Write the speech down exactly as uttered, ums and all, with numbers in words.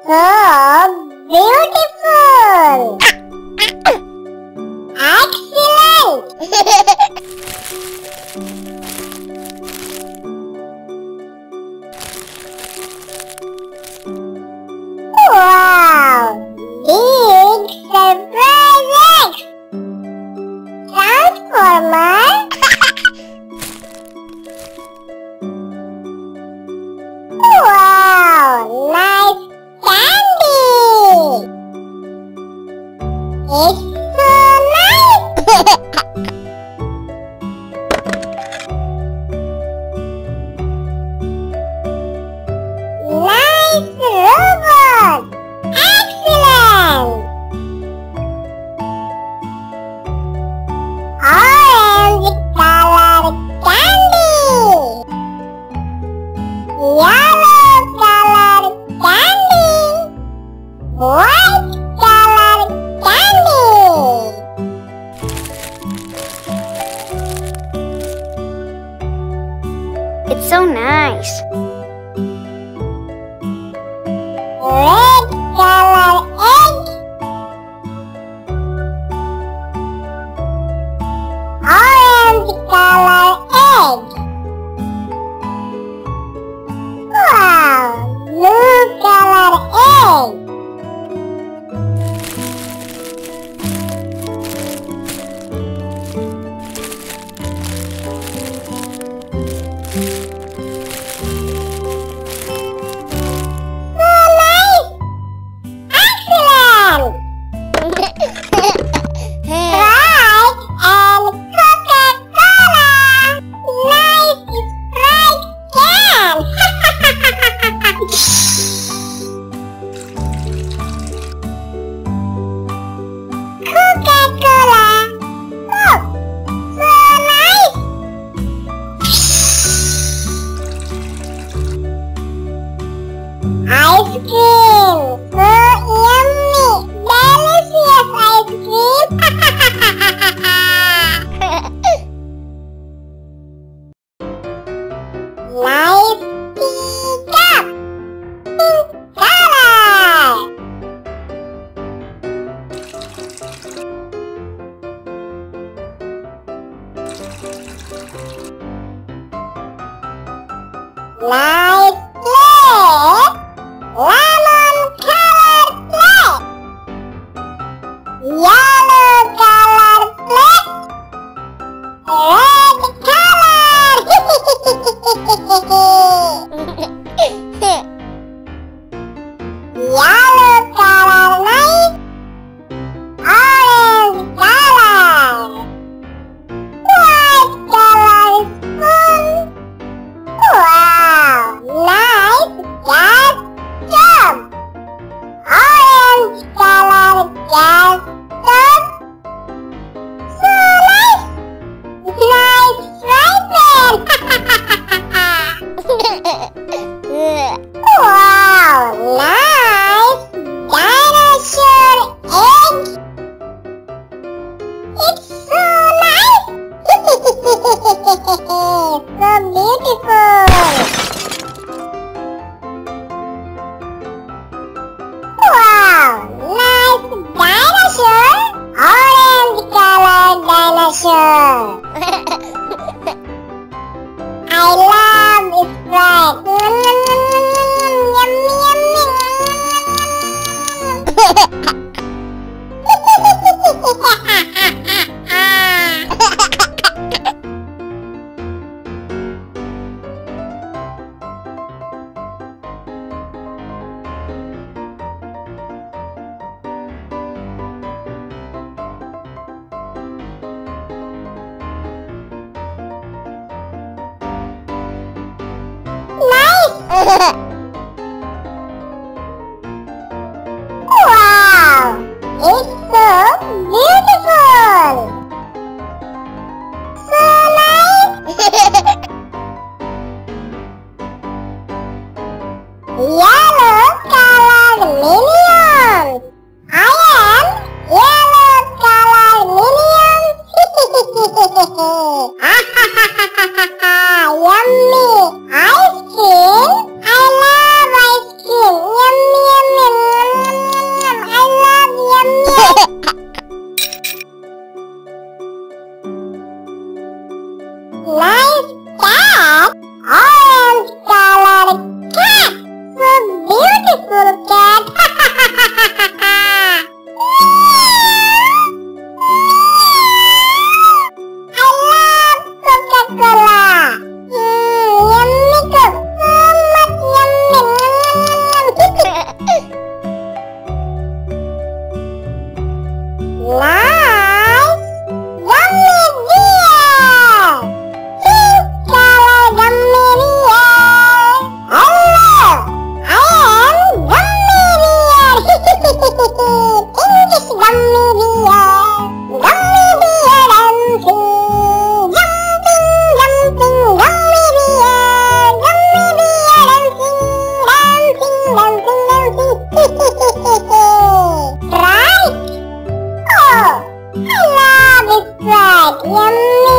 So beautiful! Excellent! Wow! Big surprises! Transformer! Wow! Nice candy! It's so nice! Nice robot! Excellent! Orange color candy! Yellow color candy! White color candy! It's so nice. Red color egg. Orange color egg. Wow, blue color egg. So nice! Excellent! Sprite and Coca-Cola! Nice Sprite can! Coca-Cola! Oh, so nice! Ice cream! So yummy! Delicious ice cream! Nice teacup! Pink color! Nice plate! Lemon colored plate! Yellow colored plate! Red color! Yellow color knife! Orange color! White color spoon! Wow! Nice gas stove! Orange color gas stove! So nice! Nice frypan! Wow! Nice! get yummy.